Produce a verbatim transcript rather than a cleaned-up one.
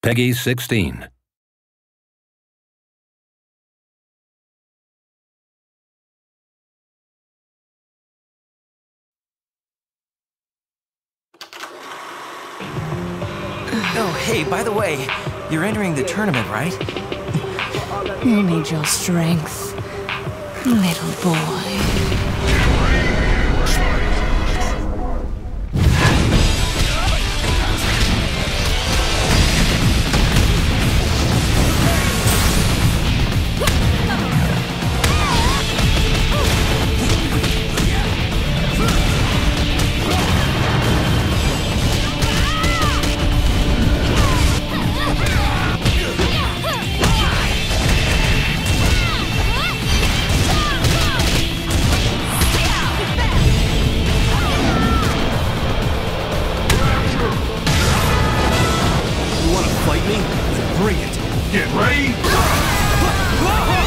Peggy sixteen. Oh, hey, by the way, you're entering the tournament, right? You need your strength, little boy. Fight me? Then bring it. Get ready!